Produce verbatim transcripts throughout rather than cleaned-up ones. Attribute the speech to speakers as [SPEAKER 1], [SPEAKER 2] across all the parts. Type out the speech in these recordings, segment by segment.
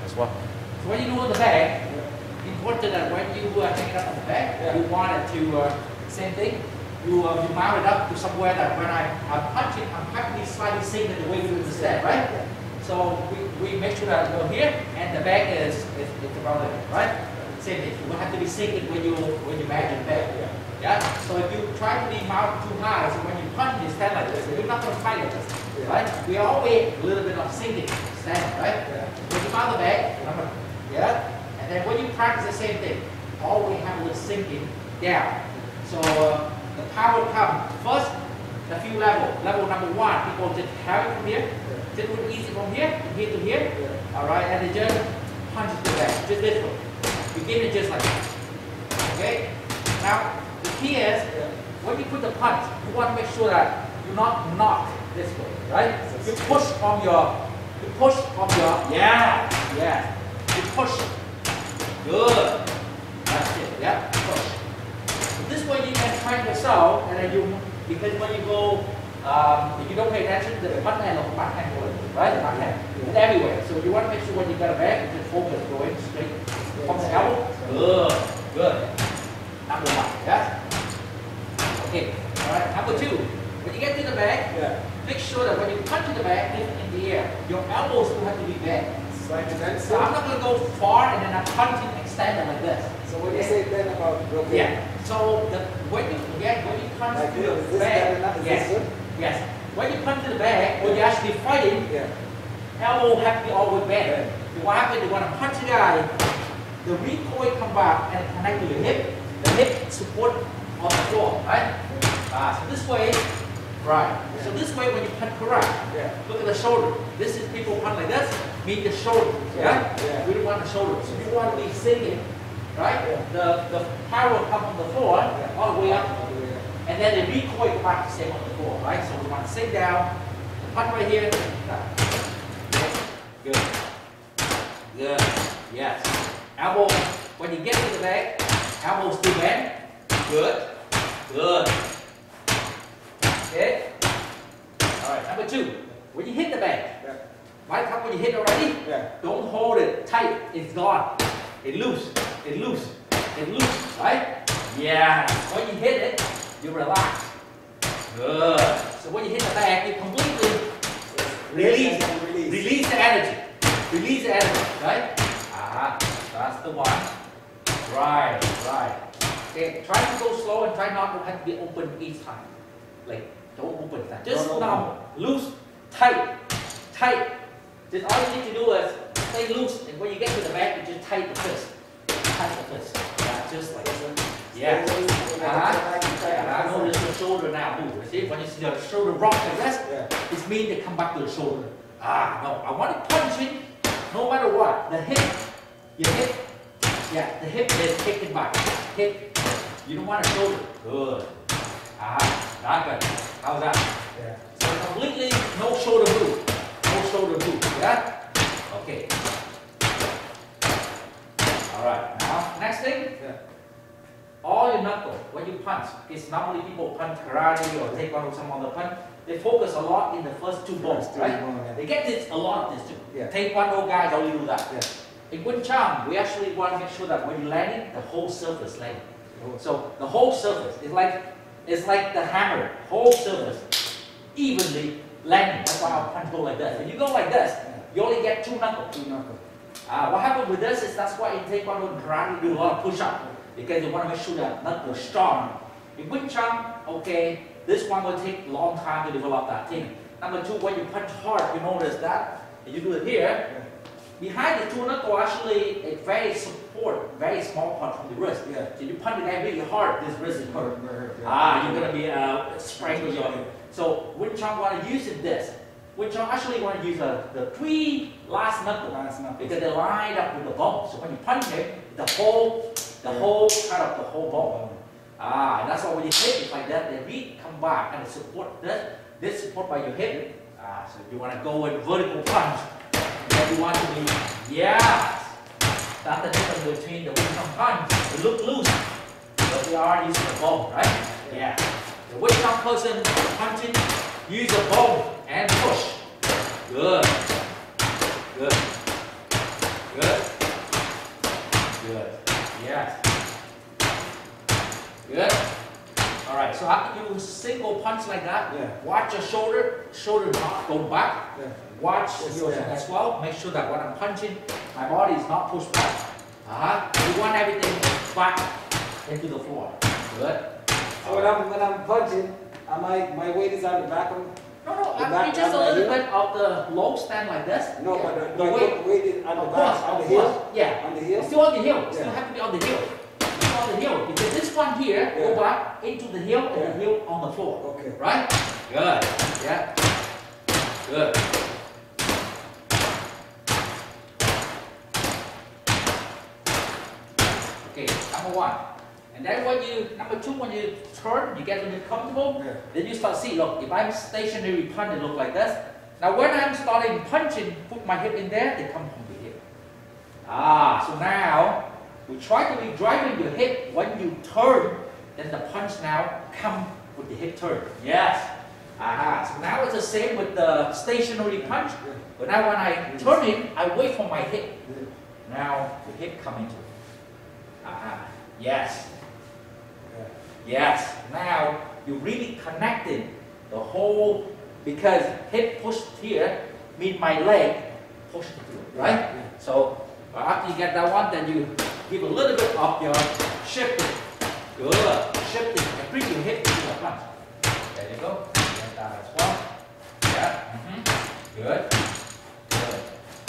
[SPEAKER 1] as well. So when you do on the back, important that when you uh, take it up on the back, yeah. you want it to, uh, same thing, you, uh, you mount it up to somewhere that when I, I'm punching, I'm practically slightly sinking the way you understand, right? Yeah. So we, we make sure that go here, and the back is, is, is about it, right? Same thing, you will have to be sinking when you, when you bang it back. Yeah. Yeah? So if you try to be mounted too high, so when you punch, you stand like this, you're not going to fight it, yeah. right? We always a little bit of sinking, stand, right? Yeah. When you mount the back, remember, yeah? And then when you practice the same thing, always have a little sinking down. So uh, the power comes first, a few levels. Level number one, people just have it from here, just do it easy from here, from here to here. Yeah. All right, and then just punch it to the back, just this way. Begin it just like that. Okay? Now, the key is, when you put the punch, you want to make sure that you not knock this way, right? You push from your, you push from your, yeah, yeah. You push. Good. That's it. Yeah. Push. So this way you can train yourself, and then you, because when you go, um, if you don't pay attention, the front hand or back hand going, right? The back hand. It's everywhere. So you want to make sure when you got a back, you just focus going straight from the elbow. Good. Good. Number one. Yeah. Okay. All right. Number two. When you get to the back, yeah. make sure that when you punch to the back, lift in the air. Your elbows still have to be back. Right. So I'm not going to go far and then I'm punching extended like this.
[SPEAKER 2] So what do you say then about broken?
[SPEAKER 1] Yeah. So the, when you again when you punch
[SPEAKER 2] like
[SPEAKER 1] to
[SPEAKER 2] this,
[SPEAKER 1] the back,
[SPEAKER 2] is
[SPEAKER 1] yes,
[SPEAKER 2] this
[SPEAKER 1] yes. When you punch to the back, when you're actually fighting,
[SPEAKER 2] yeah.
[SPEAKER 1] elbow have to be always bent. Yeah. What happens? You want to punch the guy, the recoil come back and connect to your hip. The hip support on the floor, right? Yeah. Uh, so this way. Right. Yeah. So this way when you punch correct, yeah. look at the shoulder. This is people punch like this, mean the shoulder. Yeah. yeah. We don't want the shoulder. So you want to be sinking, right? Yeah. The the power will come from the floor yeah. all the way up. Yeah. And then the recoil come back to stay on the floor, right? So we want to sink down, punch right here. Good. Good. Yes. Elbow, when you get to the back, elbow still bend. Good. Good. Okay. All right. Number two. When you hit the back, yeah. right up when you hit already, yeah. don't hold it tight. It's gone. It loose. It loose. It loose. Right? Yeah. When you hit it, you relax. Good. So when you hit the back, you completely release. Release. Release the energy. Release the energy. Right? Ah. That's the one. Right. Right. Okay. Try to go slow and try not to have to be open each time. Like. Don't open that. Just no, no, now, no. loose, tight, tight. Just all you need to do is stay loose, and when you get to the back, you just tighten the fist. Tighten the fist. Yeah, just like this. Yeah. Uh-huh. Yeah, notice the shoulder now move. See, when you see the shoulder rock like this, yeah. it means they come back to the shoulder. Ah, no. I want to punch it, no matter what. The hip, your hip, yeah, the hip is taken back. Hip. You don't want a shoulder. Good. Ah, not good. How's that? Yeah. So completely no shoulder move. No shoulder move. Yeah? Okay. Alright. Now, next thing. Yeah. All your knuckle, when you punch, it's normally people punch karate or taekwondo, some other punch. They focus a lot in the first two bones, right? Bone, yeah. They get this a lot of this too. Yeah. Taekwondo guys only do that. Yeah. In Wing Chun, we actually want to make sure that when you land it, the whole surface landing. Oh. So the whole surface is like It's like the hammer, whole surface, evenly landing. That's why our punch go like this. If you go like this, you only get two knuckles. Two knuckles. Uh, what happens with this is that's why in Taekwondo and Karate you do a lot of push-up because you want to make sure that knuckle is strong. In Wing Chun, okay, this one will take a long time to develop that thing. Number two, when you punch hard, you notice that. And you do it here. Behind the two knuckle, actually, a very support, very small part from the wrist. Yeah. So you punch it really hard, this wrist is hurt. Yeah. Ah, you're gonna be uh, sprained your. So Wing Chun want to use it this. Wing Chun actually want to use uh, the three last knuckle, last knuckle because they line up with the bone. So when you punch it, the whole, the yeah. whole cut up the whole bone. Ah, and that's why when you hit it like that, the beat come back and support this. This support by your hip. Ah, so you want to go with vertical punch. That you want to be, yes. That's the difference between the Wing Chun punch. They look loose, but they are using the bone, right? Yeah. The Wing Chun person punching, use the bone and push. Good. Good. Good. Good. Yes. Good. All right. So after you single punch like that,
[SPEAKER 2] Yeah.
[SPEAKER 1] watch your shoulder, shoulder not go back.
[SPEAKER 2] Yeah.
[SPEAKER 1] Watch
[SPEAKER 2] Yes,
[SPEAKER 1] yours
[SPEAKER 2] yeah.
[SPEAKER 1] as well. Make sure that when I'm punching, my body is not pushed back. Uh-huh. You want everything back into the floor. Good.
[SPEAKER 2] So when I'm when I'm punching, am I my weight is on the back of
[SPEAKER 1] No, no,
[SPEAKER 2] The
[SPEAKER 1] I
[SPEAKER 2] back
[SPEAKER 1] mean just a
[SPEAKER 2] on the
[SPEAKER 1] little
[SPEAKER 2] heel?
[SPEAKER 1] bit of the low stand like this.
[SPEAKER 2] no,
[SPEAKER 1] Yeah.
[SPEAKER 2] but the,
[SPEAKER 1] the
[SPEAKER 2] the
[SPEAKER 1] weight.
[SPEAKER 2] weight, weight is on the
[SPEAKER 1] Of
[SPEAKER 2] back,
[SPEAKER 1] course,
[SPEAKER 2] on
[SPEAKER 1] of
[SPEAKER 2] the
[SPEAKER 1] course.
[SPEAKER 2] heel,
[SPEAKER 1] Yeah.
[SPEAKER 2] on the heel.
[SPEAKER 1] Still on the heel. Still
[SPEAKER 2] Yeah.
[SPEAKER 1] have to be on the heel. Still on the heel. Because this one here
[SPEAKER 2] Yeah.
[SPEAKER 1] go back into the heel and
[SPEAKER 2] Yeah.
[SPEAKER 1] the heel on the floor.
[SPEAKER 2] Okay.
[SPEAKER 1] Right? Good. Yeah. Good. Okay, number one. And then when you, number two, when you turn, you get a little comfortable,
[SPEAKER 2] Yeah.
[SPEAKER 1] then you start see, look, if I'm stationary punch, it look like this. Now when I'm starting punching, put my hip in there, they come from the hip. Ah, so now, we try to be driving your hip. When you turn, then the punch now come with the hip turn. Yes. Aha, so now it's the same with the stationary punch.
[SPEAKER 2] Yeah.
[SPEAKER 1] But now when I turn it, I wait for my hip.
[SPEAKER 2] Yeah.
[SPEAKER 1] Now the hip come into it. Aha, yes.
[SPEAKER 2] Yeah.
[SPEAKER 1] Yes, now you really connected the whole, because hip pushed here, mean my leg pushed through, right?
[SPEAKER 2] Yeah.
[SPEAKER 1] So uh, after you get that one, then you give a little bit of your shifting. Good, shifting, and bring your hip to the front. There you go, get that as well. Yeah, mm-hmm. Good, good,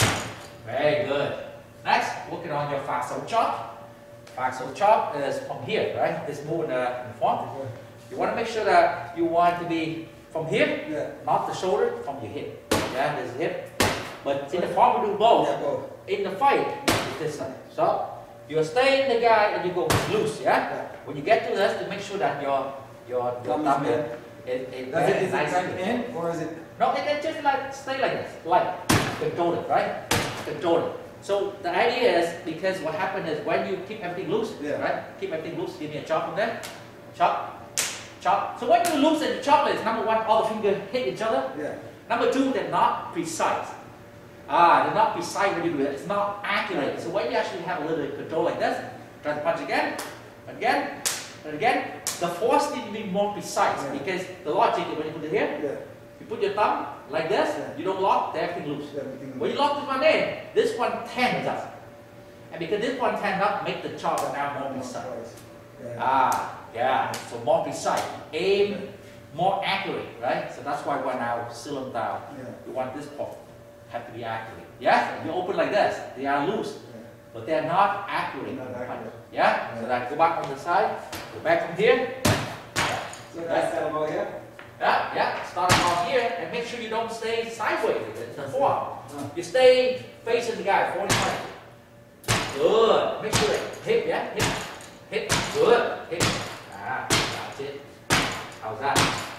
[SPEAKER 1] very good. Next, working on your facile chop. Facile chop is from here, right? This move in the, in the front. You want to make sure that you want to be from here,
[SPEAKER 2] Yeah.
[SPEAKER 1] not the shoulder, from your hip. Yeah, this hip. But in the front, we do both.
[SPEAKER 2] Yeah, both.
[SPEAKER 1] In the fight, it's this side. So you stay in the guy and you go loose. Yeah.
[SPEAKER 2] Yeah.
[SPEAKER 1] When you get to this, to make sure that your your your
[SPEAKER 2] Thumb is
[SPEAKER 1] thumb
[SPEAKER 2] bent.
[SPEAKER 1] is it, it
[SPEAKER 2] Does it, is it
[SPEAKER 1] nice
[SPEAKER 2] tucked in or is it?
[SPEAKER 1] No, it, it just like stay like this, like control it, right? Control it. So the idea is, because what happened is when you keep everything loose,
[SPEAKER 2] Yeah.
[SPEAKER 1] right? Keep everything loose. Give me a chop from there. Chop, chop. So when you loose and you chop it, number one, all the fingers hit each other.
[SPEAKER 2] Yeah.
[SPEAKER 1] Number two, they're not precise. Ah, they're not precise when you do it. It's not accurate. So when you actually have a little bit of control like this, try to punch again, again, and again, the force needs to be more precise.
[SPEAKER 2] Yeah.
[SPEAKER 1] Because the logic is when you put it here,
[SPEAKER 2] Yeah.
[SPEAKER 1] you put your thumb like this,
[SPEAKER 2] Yeah.
[SPEAKER 1] you don't lock, then everything loose.
[SPEAKER 2] Everything.
[SPEAKER 1] When you lock this one in, this one tends up. And because this one tends up, make the chop now more precise.
[SPEAKER 2] Yeah.
[SPEAKER 1] Ah, yeah, so more precise. Aim more accurate, right? So that's why when I cylinder down,
[SPEAKER 2] Yeah.
[SPEAKER 1] you want this part have to be accurate. Yeah? You open like this, they are loose,
[SPEAKER 2] Yeah.
[SPEAKER 1] but they are not accurate.
[SPEAKER 2] Not accurate.
[SPEAKER 1] Yeah? So that go back on the side, go back from here.
[SPEAKER 2] So that's that about here?
[SPEAKER 1] Yeah, yeah. Start from here and make sure you don't stay sideways with it. The forearm.
[SPEAKER 2] Uh,
[SPEAKER 1] You stay facing the guy, forty-five. Good. Make sure that hip, yeah, hip, hip. Good. Hip. Ah, that's it. How's that?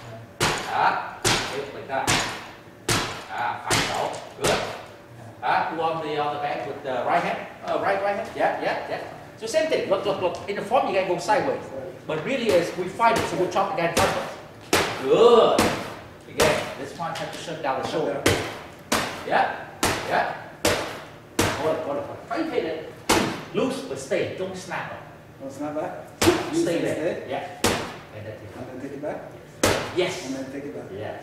[SPEAKER 1] Ah, hip like that. Ah, five so. Good. Ah, do on the other back with the right hand. Uh, right, right hand. Yeah, yeah, yeah. So same thing. Look, look, look. In the front, you gotta go sideways. But really, is we fight it, so we chop again sideways. Good. Again, this one have to shut down the shoulder. Yeah, yeah. Hold it, hold it, hold it. Try to hit it. Loose, but stay. Don't snap it.
[SPEAKER 2] No, it's not back?
[SPEAKER 1] Stay
[SPEAKER 2] Use it,
[SPEAKER 1] there.
[SPEAKER 2] stay,
[SPEAKER 1] Yeah. And that's
[SPEAKER 2] and then take it back?
[SPEAKER 1] it. Yes.
[SPEAKER 2] And then take it back.
[SPEAKER 1] Yes.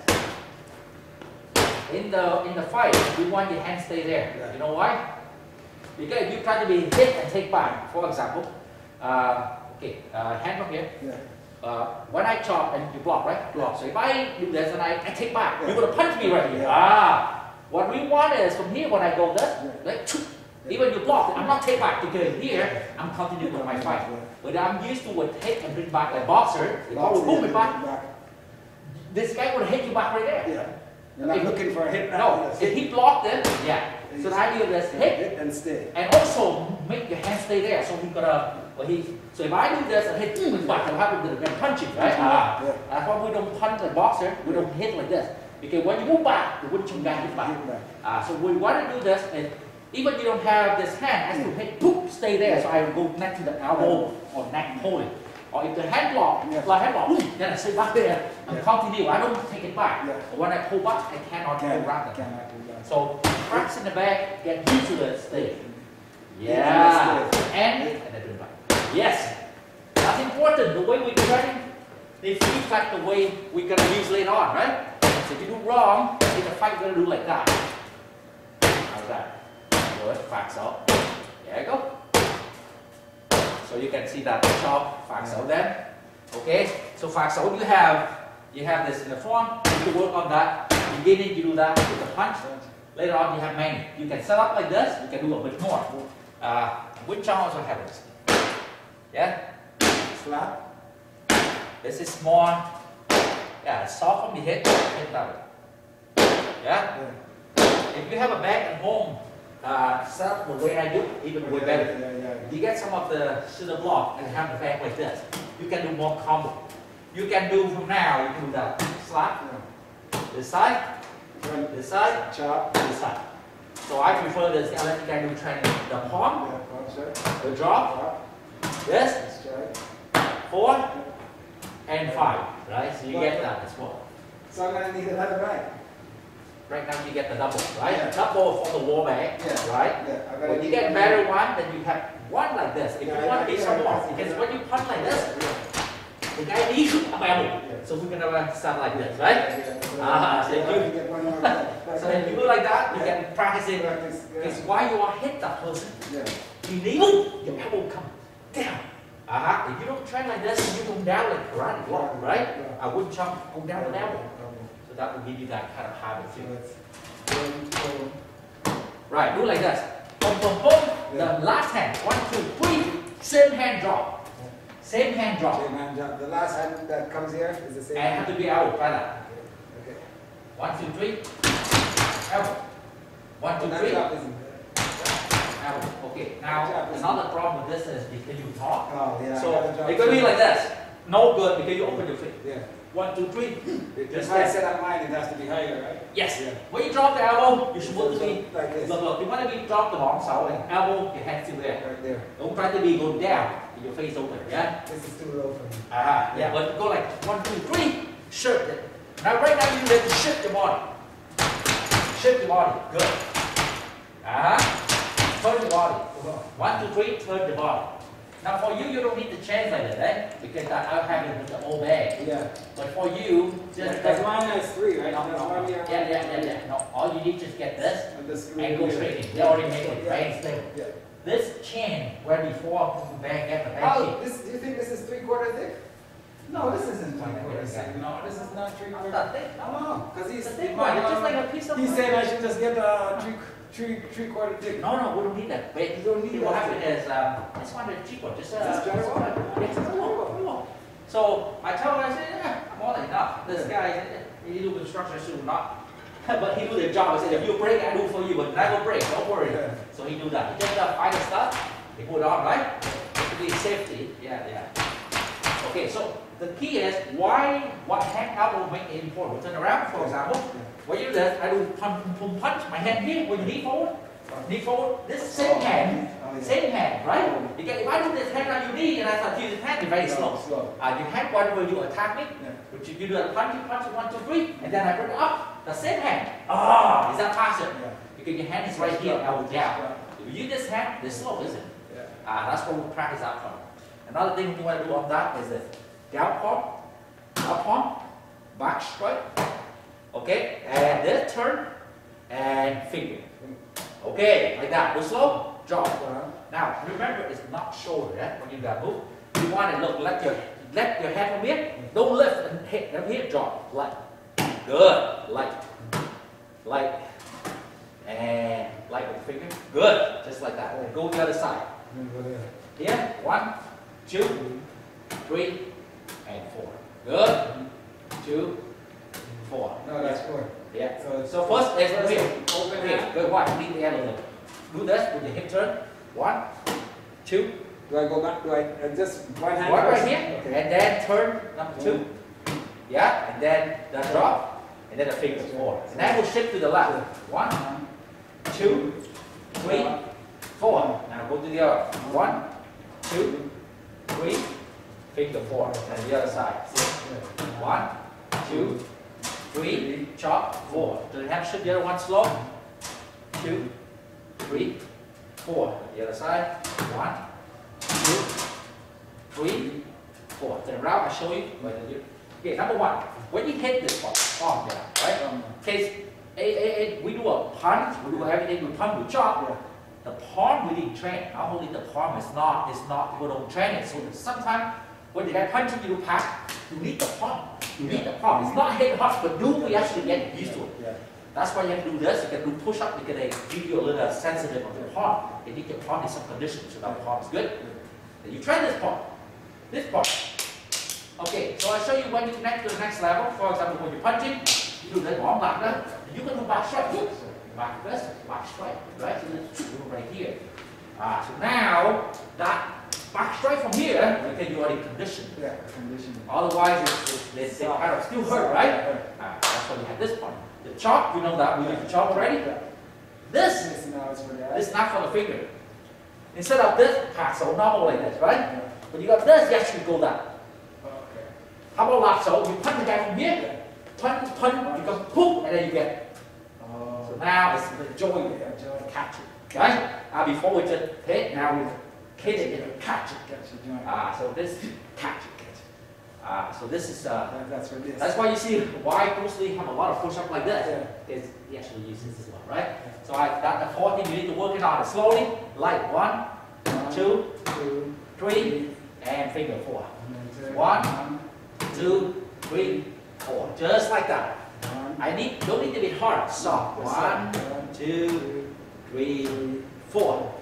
[SPEAKER 1] In the in the fight, we want your hand stay there.
[SPEAKER 2] Yeah.
[SPEAKER 1] You know why? Because if you try to be hit and take back, for example, uh, okay, uh, hand from here.
[SPEAKER 2] Yeah.
[SPEAKER 1] Uh, when I chop and you block, right? Block. So if I do this and I, I take back,
[SPEAKER 2] Yeah.
[SPEAKER 1] you're gonna punch me right here.
[SPEAKER 2] Yeah.
[SPEAKER 1] Ah, what we want is from here when I go this,
[SPEAKER 2] Yeah.
[SPEAKER 1] like choo, even you block, I'm not take back because here I'm continuing with my fight.
[SPEAKER 2] Yeah.
[SPEAKER 1] But I'm used to what hit and bring back like boxer. If I
[SPEAKER 2] Lots
[SPEAKER 1] would
[SPEAKER 2] of
[SPEAKER 1] move
[SPEAKER 2] it
[SPEAKER 1] it back,
[SPEAKER 2] back.
[SPEAKER 1] this guy would hit you back right there.
[SPEAKER 2] Yeah. You're not
[SPEAKER 1] If-
[SPEAKER 2] looking for a hit back.
[SPEAKER 1] No,
[SPEAKER 2] Yes.
[SPEAKER 1] if he blocked it, yeah. So the idea is hit
[SPEAKER 2] Hit and stay.
[SPEAKER 1] and also make your hand stay there. So he gonna, well he, so if I do this and hit with back, I'm having to get punching, right? Ah,
[SPEAKER 2] Yeah.
[SPEAKER 1] that's why we don't punch the boxer, we don't hit like this. Because when you move back, the Wing Chun guy hit back.
[SPEAKER 2] Hit back.
[SPEAKER 1] Uh, so we want to do this, and even you don't have this hand, has to hit, boop, stay there. So I will go next to the elbow or neck pulling. Or if the hand block,
[SPEAKER 2] Yeah.
[SPEAKER 1] like hand block, boom, then I stay back there and
[SPEAKER 2] Yeah.
[SPEAKER 1] continue. I don't take it back.
[SPEAKER 2] Yeah.
[SPEAKER 1] But when I pull back, I cannot
[SPEAKER 2] Can,
[SPEAKER 1] go around it.
[SPEAKER 2] cannot do that.
[SPEAKER 1] So cracks in the back, get used to the stay.
[SPEAKER 2] Yeah,
[SPEAKER 1] Yeah.
[SPEAKER 2] stay.
[SPEAKER 1] And Yes. That's important. The way we train, they reflect the way we're gonna use later on, right? So if you do wrong, in the fight you're gonna do like that. How's that? Good. Phạt xấu. There you go. So you can see that chop, phạt xấu then. Okay. So phạt xấu you have you have this in the form. You work on that. Beginning you do that with the punch. Later on you have many. You can set up like this. You can do a bit more. Uh, Wing Chun also have this. Yeah.
[SPEAKER 2] Flat.
[SPEAKER 1] This is small. Yeah, soft from the head. Head down. Yeah.
[SPEAKER 2] Yeah.
[SPEAKER 1] If you have a bag at home, uh, set up the way I do, even way better.
[SPEAKER 2] Yeah, yeah, yeah.
[SPEAKER 1] You get some of the cinder block and have the bag like this. You can do more combo. You can do from now. You can do that slap.
[SPEAKER 2] Yeah.
[SPEAKER 1] This side.
[SPEAKER 2] Front.
[SPEAKER 1] This side.
[SPEAKER 2] Chop.
[SPEAKER 1] This side. So I prefer this. I let you guys do training the palm,
[SPEAKER 2] Yeah, palm shot.
[SPEAKER 1] the drop,
[SPEAKER 2] Chop.
[SPEAKER 1] this,
[SPEAKER 2] Strike.
[SPEAKER 1] four, and five. Right? So you get that as well.
[SPEAKER 2] So I'm gonna need another bag.
[SPEAKER 1] Right now you get the double, right?
[SPEAKER 2] Yeah.
[SPEAKER 1] Double for the wall bag,
[SPEAKER 2] Yeah.
[SPEAKER 1] right?
[SPEAKER 2] Yeah. I gotta
[SPEAKER 1] When you
[SPEAKER 2] need
[SPEAKER 1] get
[SPEAKER 2] one
[SPEAKER 1] better
[SPEAKER 2] more.
[SPEAKER 1] one, then you have one like this. If
[SPEAKER 2] Yeah,
[SPEAKER 1] you
[SPEAKER 2] I-
[SPEAKER 1] want
[SPEAKER 2] I-
[SPEAKER 1] to be
[SPEAKER 2] yeah,
[SPEAKER 1] some
[SPEAKER 2] I-
[SPEAKER 1] more,
[SPEAKER 2] I-
[SPEAKER 1] because
[SPEAKER 2] yeah.
[SPEAKER 1] when you punch like this,
[SPEAKER 2] Yeah.
[SPEAKER 1] the guy needs to elbow.
[SPEAKER 2] Yeah.
[SPEAKER 1] So we're gonna start like this, right?
[SPEAKER 2] Yeah.
[SPEAKER 1] Ah, so
[SPEAKER 2] I
[SPEAKER 1] you-
[SPEAKER 2] can get one more bag.
[SPEAKER 1] So if you do like that, you
[SPEAKER 2] Yeah.
[SPEAKER 1] can practice it.
[SPEAKER 2] Practice, yeah.
[SPEAKER 1] Because while you are hit that person,
[SPEAKER 2] Yeah.
[SPEAKER 1] you need your elbow come down. Uh-huh. If you don't train like this, you go down like karate block, right?
[SPEAKER 2] Yeah.
[SPEAKER 1] I wouldn't jump, go down with elbow. So that will give you that kind of habit
[SPEAKER 2] So
[SPEAKER 1] too.
[SPEAKER 2] that's one, two.
[SPEAKER 1] Right, do like this. Boom, boom, boom.
[SPEAKER 2] Yeah.
[SPEAKER 1] The last hand, one, two, three. Same hand drop. Same hand drop.
[SPEAKER 2] Same hand jump. The last hand that comes here is the same.
[SPEAKER 1] And have to be elbow, try that.
[SPEAKER 2] Okay.
[SPEAKER 1] One, two, three. Elbow. One, two,
[SPEAKER 2] That
[SPEAKER 1] three.
[SPEAKER 2] jump isn't
[SPEAKER 1] Elbow. Okay, now another problem with this is because you talk.
[SPEAKER 2] Oh yeah. I
[SPEAKER 1] So
[SPEAKER 2] gotta jump
[SPEAKER 1] it could be
[SPEAKER 2] too.
[SPEAKER 1] like this. No good because you open your feet.
[SPEAKER 2] Yeah.
[SPEAKER 1] One, two, three.
[SPEAKER 2] That's
[SPEAKER 1] Just
[SPEAKER 2] why I
[SPEAKER 1] that.
[SPEAKER 2] said on mine it has to be higher, right?
[SPEAKER 1] Yes.
[SPEAKER 2] Yeah.
[SPEAKER 1] When you drop the elbow, you're supposed to be
[SPEAKER 2] like this.
[SPEAKER 1] look, look. You want to be drop the long side and elbow, your hand still there.
[SPEAKER 2] Right there.
[SPEAKER 1] Don't try to be going down with your face open. Yeah.
[SPEAKER 2] This is too low for me.
[SPEAKER 1] Ah, yeah. But go like one, two, three. Shift it. Now right now you need to shift your body. Shift your body. Good. Ah. Turn your body. One, two, three. Turn the body. Now for you, you don't need to change like that, right? Because that I'll have it with the old bag.
[SPEAKER 2] Yeah.
[SPEAKER 1] But for you, just
[SPEAKER 2] Because mine has three, right?
[SPEAKER 1] No,
[SPEAKER 2] That's
[SPEAKER 1] no,
[SPEAKER 2] why
[SPEAKER 1] no.
[SPEAKER 2] we
[SPEAKER 1] Yeah,
[SPEAKER 2] are.
[SPEAKER 1] yeah, yeah, yeah. No, all you need to just get this
[SPEAKER 2] And the screw
[SPEAKER 1] and go
[SPEAKER 2] here.
[SPEAKER 1] straight in. They already made it,
[SPEAKER 2] Yeah.
[SPEAKER 1] right? Stable.
[SPEAKER 2] Yeah.
[SPEAKER 1] This chain, where before the bag get the bag
[SPEAKER 2] Oh,
[SPEAKER 1] chain.
[SPEAKER 2] this, do you think this is three quarter thick? No, this isn't three quarter thick. No, this is not three
[SPEAKER 1] Not
[SPEAKER 2] quarter.
[SPEAKER 1] that thick,
[SPEAKER 2] No,
[SPEAKER 1] no.
[SPEAKER 2] no, because he's.
[SPEAKER 1] It's a thick one. It's just like a piece of.
[SPEAKER 2] He said I should just get a three, three, three quarter thick.
[SPEAKER 1] No, no, we don't need that. Wait,
[SPEAKER 2] You don't need
[SPEAKER 1] what
[SPEAKER 2] that.
[SPEAKER 1] happened is, um, this one is cheaper. Just uh,
[SPEAKER 2] Just try
[SPEAKER 1] this
[SPEAKER 2] it
[SPEAKER 1] one.
[SPEAKER 2] out.
[SPEAKER 1] Yes, it's more, more. So I told him, I said, yeah, more than enough. This
[SPEAKER 2] Yeah.
[SPEAKER 1] guy, he do construction should not. But he do the job. I said, if you break, I do for you, but I will break. Don't worry.
[SPEAKER 2] Yeah.
[SPEAKER 1] So he do that. He just uh, find the stuff. He put it on, right? To be safety. Yeah, yeah. Okay, so the key is why what hand elbow make it important. Turn around, for example. When you do this, I do punch, punch, punch my hand here. When you knee forward, knee forward. This same hand,
[SPEAKER 2] Oh, yeah.
[SPEAKER 1] same hand, right? Because if I do this hand on your knee and I start to use this hand, it's very slow.
[SPEAKER 2] Slow.
[SPEAKER 1] Uh, you hand whenever you attack me,
[SPEAKER 2] Yeah.
[SPEAKER 1] which if you do a punch, you punch one, two, three, and then I bring it up. The same hand. Ah, is that faster?
[SPEAKER 2] Yeah.
[SPEAKER 1] Because your hand is right here, elbow down. If you use this hand, it's slow, isn't it?
[SPEAKER 2] Yeah.
[SPEAKER 1] Ah, that's what we practice out from. Another thing you want to do on that is this. Down palm, up palm, back straight. Okay, and then turn and finger. Okay, like that. Go slow, drop.
[SPEAKER 2] Uh-huh.
[SPEAKER 1] Now remember, it's not shoulder. Eh? When you got move, you want to look. Let your let your head from here. Don't lift and hit from here. Drop light. Good. Light. Light. And light with the finger. Good. Just like that. Go the other side.
[SPEAKER 2] Then go there.
[SPEAKER 1] Here, one, two, three, and four. Good. Two, four.
[SPEAKER 2] No, that's four.
[SPEAKER 1] Yeah.
[SPEAKER 2] So it's
[SPEAKER 1] So first is
[SPEAKER 2] first
[SPEAKER 1] here.
[SPEAKER 2] open
[SPEAKER 1] Here.
[SPEAKER 2] hand.
[SPEAKER 1] Good. One. Lead the hand a little. Do this with the hip turn. One, two,
[SPEAKER 2] Do I go back? Do I uh, just one hand?
[SPEAKER 1] one right
[SPEAKER 2] first?
[SPEAKER 1] here,
[SPEAKER 2] Okay.
[SPEAKER 1] and then turn number two. Yeah, and then the drop, and then the fingers four. And then we'll shift to the left. One, two, three, four. Now go to the other. One, two, three, finger four. And the other side. One, two, three, chop, four. Do you have to shift the other one slow? Two, three, four. The other side. One, two, three, four. Turn around, I show you. Okay, number one, when you hit this one, palm there, right?
[SPEAKER 2] Um,
[SPEAKER 1] Case a, a, a, we do a punch, we do everything, we punch, we chop.
[SPEAKER 2] yeah.
[SPEAKER 1] The palm we didn't train. Normally the palm is not, is not, we don't train it. So sometimes when you get punching, you do pack, you need the palm. You need the palm. It's not hit hard, but do we actually get used to it.
[SPEAKER 2] Yeah.
[SPEAKER 1] That's why you have to do this. You can do push up because they give you a little sensitive of the palm. They need your palm in some condition, so that palm is good. Then you train this palm. This palm. Okay, so I'll show you when you connect to the next level. For example, when you're punching, you do this palm like that. You can do back strike. Back this, back strike, right? So this right here. Ah, so now that back strike from here, because you already conditioned.
[SPEAKER 2] Yeah, conditioning.
[SPEAKER 1] Otherwise, it's, it's, they, they kind of still hurt, right? Ah, that's why we have this part. The chop, you know that we use the chop already. This,
[SPEAKER 2] This now is for the
[SPEAKER 1] this is not for the finger. Instead of this, pass so normal like this, right? But you got this, you actually go down.
[SPEAKER 2] Okay.
[SPEAKER 1] How about lap so? You punch the guy from here, punch, punch, you go poof, and then you get.
[SPEAKER 2] Oh.
[SPEAKER 1] So now it's the joy,
[SPEAKER 2] Yeah, joint.
[SPEAKER 1] catch it, right? Uh, before we just hit, now we hit it and catch it.
[SPEAKER 2] Catch the joint.
[SPEAKER 1] Ah, so this catch it. Ah, so this is uh,
[SPEAKER 2] That- That's for this.
[SPEAKER 1] that's why you see why Bruce Lee have a lot of push-up like this.
[SPEAKER 2] Yeah.
[SPEAKER 1] Is he actually uses this one, right? So I that the fourteen you need to work it on it slowly, like one,
[SPEAKER 2] One,
[SPEAKER 1] two,
[SPEAKER 2] two,
[SPEAKER 1] three, and finger four.
[SPEAKER 2] and then
[SPEAKER 1] One. Two, three, four. Just like that.
[SPEAKER 2] One.
[SPEAKER 1] I need don't need to be hard. Soft. One, two, three, four.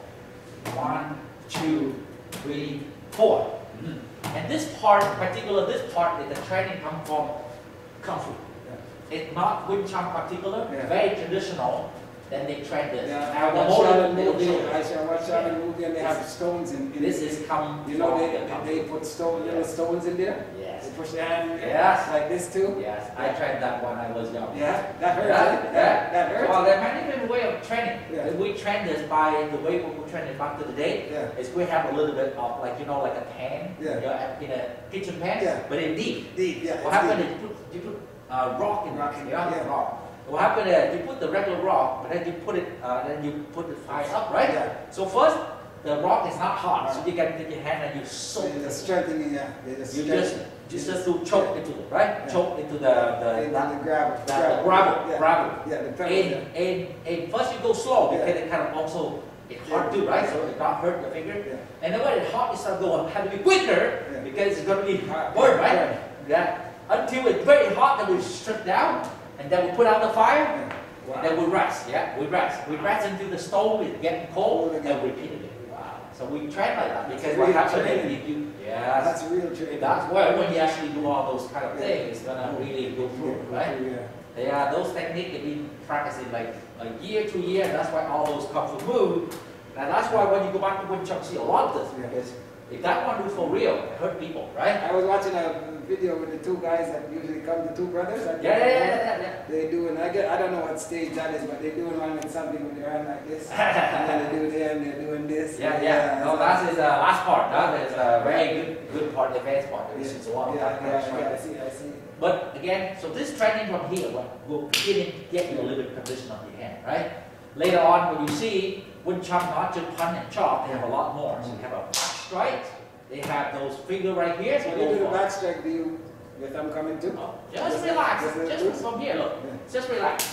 [SPEAKER 1] One, two, three, four. Mm. And this part, in particular, this part is the training come from Kung Fu.
[SPEAKER 2] Yeah.
[SPEAKER 1] It's not Wing Chun particular,
[SPEAKER 2] Yeah.
[SPEAKER 1] very traditional. Then they train this.
[SPEAKER 2] Yeah,
[SPEAKER 1] Now
[SPEAKER 2] I
[SPEAKER 1] the
[SPEAKER 2] watch
[SPEAKER 1] whole
[SPEAKER 2] Shaolin
[SPEAKER 1] they don't
[SPEAKER 2] movie.
[SPEAKER 1] show
[SPEAKER 2] I
[SPEAKER 1] it.
[SPEAKER 2] shall watch Shaolin movie, and they have stones in. in
[SPEAKER 1] This is come
[SPEAKER 2] You know
[SPEAKER 1] from
[SPEAKER 2] they
[SPEAKER 1] the Kung
[SPEAKER 2] they
[SPEAKER 1] Fu.
[SPEAKER 2] put stone little stones in there.
[SPEAKER 1] Yes.
[SPEAKER 2] They push their hand.
[SPEAKER 1] Yes.
[SPEAKER 2] Like this too.
[SPEAKER 1] Yes, I tried that when I was young.
[SPEAKER 2] Yeah, that hurts.
[SPEAKER 1] Yeah,
[SPEAKER 2] That, that, that hurts.
[SPEAKER 1] Well, there are many different way of training.
[SPEAKER 2] Yeah.
[SPEAKER 1] We train this by the way we train it back to the day.
[SPEAKER 2] Yeah.
[SPEAKER 1] Is we have a little bit of like you know like a pan,
[SPEAKER 2] Yeah.
[SPEAKER 1] you know, in a kitchen pan,
[SPEAKER 2] Yeah.
[SPEAKER 1] but in deep.
[SPEAKER 2] Deep, yeah.
[SPEAKER 1] What
[SPEAKER 2] it's
[SPEAKER 1] happened
[SPEAKER 2] deep.
[SPEAKER 1] is you put you put uh, rock in
[SPEAKER 2] Rock
[SPEAKER 1] it,
[SPEAKER 2] in it,
[SPEAKER 1] yeah,
[SPEAKER 2] yeah.
[SPEAKER 1] rock. What happened is you put the regular rock, but then you put it, uh, then you put the fire up, right?
[SPEAKER 2] Yeah.
[SPEAKER 1] So first, the rock is not hot, so you can take your hand and you soak
[SPEAKER 2] They
[SPEAKER 1] it.
[SPEAKER 2] just strengthening, yeah. They just
[SPEAKER 1] You just
[SPEAKER 2] strengthen.
[SPEAKER 1] you just do choke into it, right?
[SPEAKER 2] Yeah.
[SPEAKER 1] Choke into the the,
[SPEAKER 2] Into
[SPEAKER 1] that,
[SPEAKER 2] the gravel.
[SPEAKER 1] that gravel,
[SPEAKER 2] Yeah.
[SPEAKER 1] gravel.
[SPEAKER 2] Yeah, the pebble.
[SPEAKER 1] And,
[SPEAKER 2] Yeah.
[SPEAKER 1] and, and first you go slow because
[SPEAKER 2] Yeah.
[SPEAKER 1] it kind of also, it's hard to, right? So it not hurt the finger.
[SPEAKER 2] Yeah.
[SPEAKER 1] And then when it's hot, it starts going, have to be quicker
[SPEAKER 2] Yeah.
[SPEAKER 1] because it's going to be
[SPEAKER 2] Hot.
[SPEAKER 1] burn, right?
[SPEAKER 2] Burn.
[SPEAKER 1] Yeah. Until it's very hot, then we strip down and then we put out the fire
[SPEAKER 2] Yeah.
[SPEAKER 1] and then we rest, yeah? We rest. We rest until the stove is getting cold and
[SPEAKER 2] again.
[SPEAKER 1] repeat it. Wow. So we train like that because
[SPEAKER 2] That's
[SPEAKER 1] what
[SPEAKER 2] real
[SPEAKER 1] happens
[SPEAKER 2] training.
[SPEAKER 1] if you, yes.
[SPEAKER 2] That's real training.
[SPEAKER 1] That's where when you actually do all those kind of
[SPEAKER 2] Yeah.
[SPEAKER 1] things, it's gonna really go through, right?
[SPEAKER 2] Yeah.
[SPEAKER 1] Yeah, those techniques have been practicing like a year, two years. That's why all those Kung Fu move. And that's why when you go back to Wing Chun, see a lot of this
[SPEAKER 2] Yeah.
[SPEAKER 1] because if that one do for real, it hurt people, right?
[SPEAKER 2] I was watching a video with the two guys that usually come, the two brothers. I
[SPEAKER 1] Yeah, yeah, yeah, yeah, yeah.
[SPEAKER 2] They doing, I get, I don't know what stage that is, but they're doing one with something with their hand like this. And then they do there and they're doing this.
[SPEAKER 1] Yeah, yeah. No, that is the uh, last part. That is a very good, good part, the advanced part. Which is a lot of
[SPEAKER 2] Yeah,
[SPEAKER 1] that kind
[SPEAKER 2] yeah,
[SPEAKER 1] of
[SPEAKER 2] yeah, I
[SPEAKER 1] training.
[SPEAKER 2] see, I see.
[SPEAKER 1] But again, so this training from here will, will begin to get you a little bit condition on your hand, right? Later on, when you see Wing Chun, not just punch and chop, they have a lot more. So you have a back strike. They have those finger right here. So
[SPEAKER 2] When
[SPEAKER 1] you
[SPEAKER 2] you do
[SPEAKER 1] go
[SPEAKER 2] the
[SPEAKER 1] for-
[SPEAKER 2] back strike, do you, with them coming too?
[SPEAKER 1] Oh, just relax.
[SPEAKER 2] Just let it
[SPEAKER 1] Just
[SPEAKER 2] loose?
[SPEAKER 1] from here, look.
[SPEAKER 2] Yeah.
[SPEAKER 1] Just relax.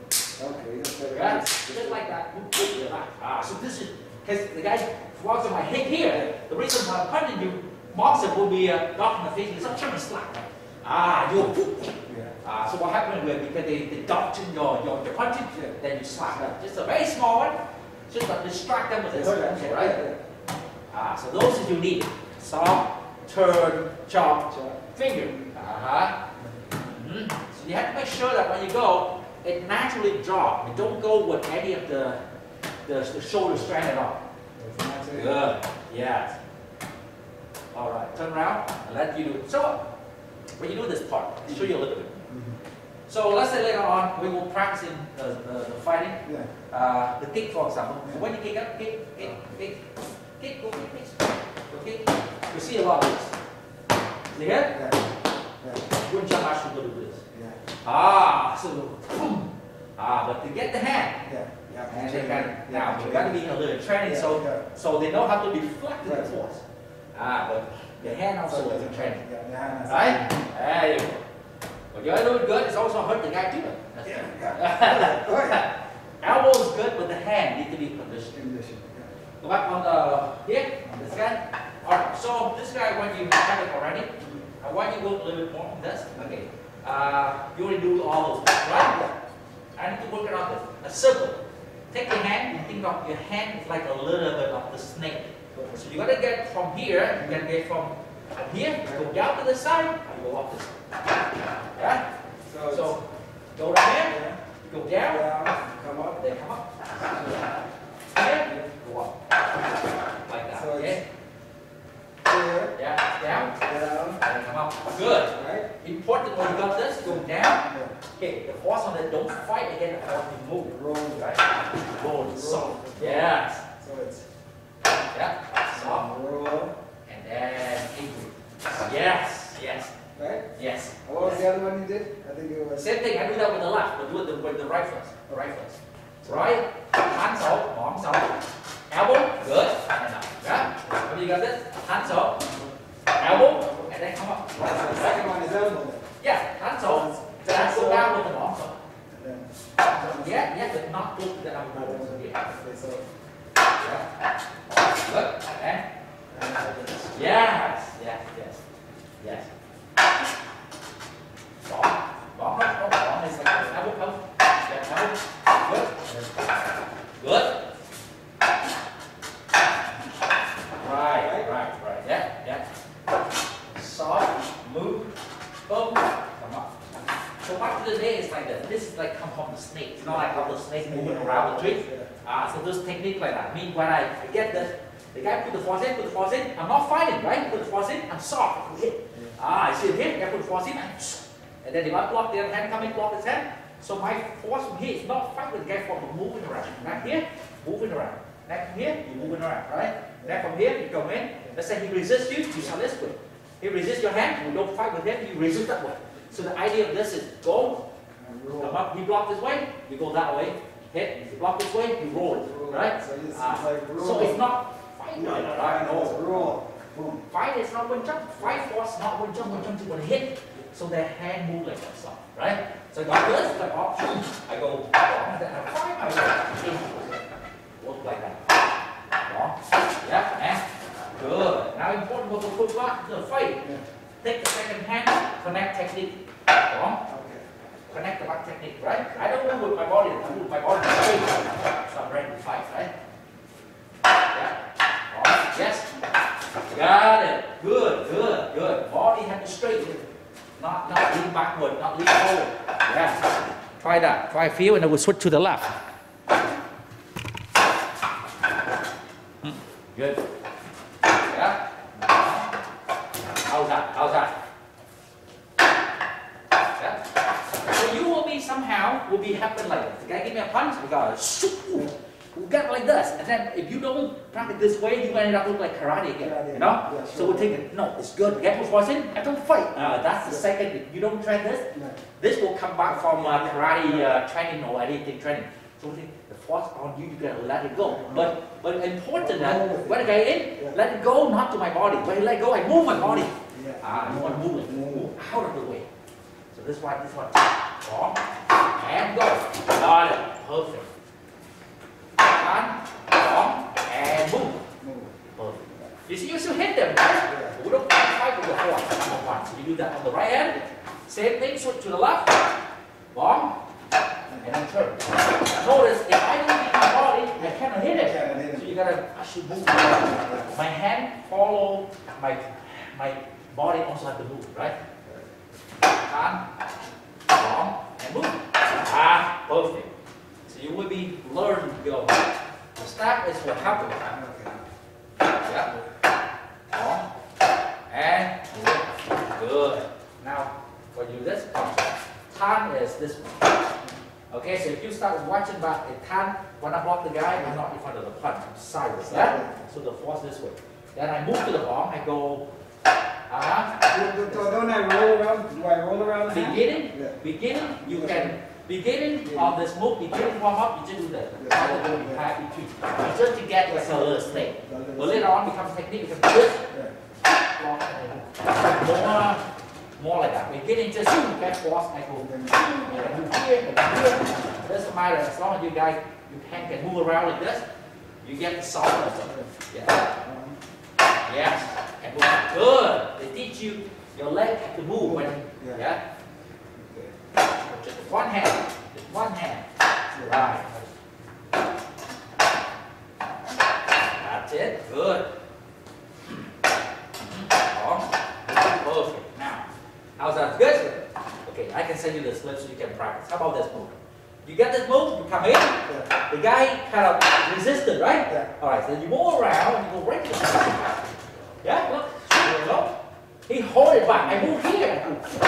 [SPEAKER 2] Okay, just let it
[SPEAKER 1] Right?
[SPEAKER 2] loose.
[SPEAKER 1] Just like that. Just relax. Ah, so this is, because the guy walks on my head here. The reason why I'm punching you, monster will be uh, knocked in the face. It's trying to slap. Right? Ah, you.
[SPEAKER 2] Yeah.
[SPEAKER 1] Ah, so what happened with because they, they dodge in your, your, your punching,
[SPEAKER 2] Yeah.
[SPEAKER 1] then you slap them. Just a very small one. Just to distract them with the hurt them, right? Ah, so those is you need. Soft, turn, chop,
[SPEAKER 2] Chop.
[SPEAKER 1] finger. Uh-huh. Mhm. So you have to make sure that when you go, it naturally drop. You don't go with any of the the, the shoulder stranded on.
[SPEAKER 2] That's not it.
[SPEAKER 1] Good. Yes. All right. Turn around and let you do it. So when you do this part, I'll show you a little bit.
[SPEAKER 2] Mhm.
[SPEAKER 1] So let's say later on we will practice in the, the, the fighting.
[SPEAKER 2] Yeah.
[SPEAKER 1] Uh, the kick, for example.
[SPEAKER 2] Yeah.
[SPEAKER 1] When you kick up, kick, kick, kick, kick, go kick, kick, go kick. You see a lot of this. See here?
[SPEAKER 2] Yeah. Yeah.
[SPEAKER 1] Wing Chun actually go do this.
[SPEAKER 2] Yeah.
[SPEAKER 1] Ah, so boom. Ah, but to get the hand,
[SPEAKER 2] Yeah. Yeah.
[SPEAKER 1] and they can now you got to be in a little training,
[SPEAKER 2] Yeah,
[SPEAKER 1] so
[SPEAKER 2] yeah.
[SPEAKER 1] so they know how to deflect the
[SPEAKER 2] Right.
[SPEAKER 1] force. Ah, but The hand also is a training.
[SPEAKER 2] Yeah, the hand has
[SPEAKER 1] Right? There you go. But you're doing good, it's also hurt the guy too. That's
[SPEAKER 2] Yeah,
[SPEAKER 1] good.
[SPEAKER 2] yeah. Oh, yeah.
[SPEAKER 1] Elbow is good, but the hand needs to be conditioned.
[SPEAKER 2] Condition, yeah.
[SPEAKER 1] Go back on the hip, this guy. Alright, so this guy, when you have it already, I want you to work a little bit more on this. Okay. Uh, you already do all those things, right? I need to work around this. A circle. Take your hand and think of your hand is like a little bit of the snake. So you gotta get from here, you gotta get from here, go down to the side, and go up this side. Yeah?
[SPEAKER 2] So,
[SPEAKER 1] So go down here,
[SPEAKER 2] yeah.
[SPEAKER 1] go down,
[SPEAKER 2] Down, come up.
[SPEAKER 1] then come up. Here, go up. Like that.
[SPEAKER 2] So it's
[SPEAKER 1] Okay?
[SPEAKER 2] here,
[SPEAKER 1] Yeah, down,
[SPEAKER 2] down,
[SPEAKER 1] and come up. Good.
[SPEAKER 2] right?
[SPEAKER 1] Important when you got this, go down.
[SPEAKER 2] Yeah.
[SPEAKER 1] Okay, the force on it, don't fight against the force, you move.
[SPEAKER 2] Roll,
[SPEAKER 1] Right? Roll it soft. Yes.
[SPEAKER 2] So it's
[SPEAKER 1] Yeah. Soft.
[SPEAKER 2] roll,
[SPEAKER 1] And then increase. Yes. Yes.
[SPEAKER 2] right?
[SPEAKER 1] Yes.
[SPEAKER 2] And what was the other one you did? I think it was.
[SPEAKER 1] Same thing, I do that with the left, but do it with the right first. The right first. Right? Hand so, arm so. Elbow, good. And up. Yeah? When you got this, hand so, elbow, and then come up.
[SPEAKER 2] So the second one is elbow then.
[SPEAKER 1] Yeah, hand so. Then go down with the arm so.
[SPEAKER 2] And then.
[SPEAKER 1] Yeah, yeah, but not go to the elbow. So, yeah.
[SPEAKER 2] Okay, so.
[SPEAKER 1] Yeah. Good. And yes, yes, yes, yes. Bóng, bóng đó, bóng bóng này sẽ có elbow không? Yeah, elbow. Good. Good. Right, right, right. Yeah, yeah. Soft, move, boom, come up. So what the day is like this. This is like come from the snake. It's not like how the snake moving around the tree. Ah, so this technique like that. Mean when I, I get this, the guy put the force in, put the force in. I'm not fighting, right? Put the force in. I'm soft. Hit. Ah, I see it hit. I put the force in. And then if I block the other hand, come in, block his hand. So my force from here is not fighting the guy from moving around. Back here, moving around. Back from here, you're moving around, right? Back from here, you come in. Let's say he resists you, you shall this way. He resists your hand, you don't fight with him, you resist that way. So the idea of this is go, come up, he blocked this way, you go that way, hit, you block this way, you roll, right?
[SPEAKER 2] So it's,
[SPEAKER 1] Uh,
[SPEAKER 2] it's like roll.
[SPEAKER 1] so it's not fight,
[SPEAKER 2] No, no,
[SPEAKER 1] right?
[SPEAKER 2] no, it's
[SPEAKER 1] No.
[SPEAKER 2] roll. Boom.
[SPEAKER 1] Fight is not one jump, fight force not one jump, one jump to one hit. So their hand move like that, so, right? So I got this, like option, I go wrong, then I fight, I go in. Work like that. Wrong, yeah, and good. Now important for the foot back, the fight.
[SPEAKER 2] Yeah.
[SPEAKER 1] Take the second hand, connect technique. Wrong.
[SPEAKER 2] Okay.
[SPEAKER 1] Connect the back technique, right? I don't move with my body, I move with my body straight. So I'm ready to fight, right? Yeah. Wrong. Yes. Got it. Good, good, good. Body have to straight. Not not lean backward, not lean forward. Yeah. Try that. Try feel and I will switch to the left. Hmm. Good. Yeah. How's that? How's that? Yeah. So you will be somehow will be happen like this. The guy give me a punch, we got shoot. We got like this, and then if you don't practice this way, you end up look like karate again.
[SPEAKER 2] Karate,
[SPEAKER 1] You know?
[SPEAKER 2] yeah, sure.
[SPEAKER 1] So we take it. No, it's good. Get what force in. I don't fight. Uh, that's the second. If you don't try this,
[SPEAKER 2] No.
[SPEAKER 1] this will come back from uh, karate uh, training or anything training. So we think the force on you, you gotta let it go. But but important that when I get in, let it go, not to my body. When I let go, I move my body.
[SPEAKER 2] Yeah.
[SPEAKER 1] Ah, I want to move it, move out of the way. So this one, this one, wrong, and go. Got it. Perfect. One, wrong, and move.
[SPEAKER 2] Move.
[SPEAKER 1] Perfect. You see, you still hit them, right?
[SPEAKER 2] Yeah.
[SPEAKER 1] We don't fight with the force. Number one. So you do that on the right hand. Same thing. Switch to the left. Wrong, and then turn. Notice if I don't hit my body, I cannot hit it.
[SPEAKER 2] Cannot hit it.
[SPEAKER 1] So you gotta actually move. My hand follow my my body also have to move, right? Hand, wrong, and move. Ah, perfect. So you will be learn to go. The step is what happened.
[SPEAKER 2] Okay.
[SPEAKER 1] Yeah. Wrong, and move. Good. Now, when you do this, turn is this one. Okay, so if you start watching back, it turn, when I block the guy, I'm not in front of the punch, I'm sideways. Yeah? So the force this way. Then I move to the bomb, I go, uh-huh.
[SPEAKER 2] Do- do- Don't I roll around? Do I roll around? now?
[SPEAKER 1] Beginning,
[SPEAKER 2] Yeah.
[SPEAKER 1] beginning, you can, beginning of this move, beginning warm up, you just do that.
[SPEAKER 2] Yeah.
[SPEAKER 1] Other than you have between. Just to get the cellular state. But later on becomes technique, becomes this,
[SPEAKER 2] Yeah.
[SPEAKER 1] block, and more, more like that. Beginning just get force, I go and move here and here. It doesn't matter as long as you guys, you can, can move around like this. You get the softness of it. Yeah. Yes. And move. Good. They teach you your leg have to move when, yeah. yeah? Just one hand. Just one hand. Right. That's it. Good. Perfect. Now, how's that? Good? Okay, I can send you the slip so you can practice. How about this move? You get this move, you come in, yeah. the guy kind of resisted, right? Yeah. Alright, so you move around and you go right to the side. Yeah, look. There you go. He hold it back. I move here.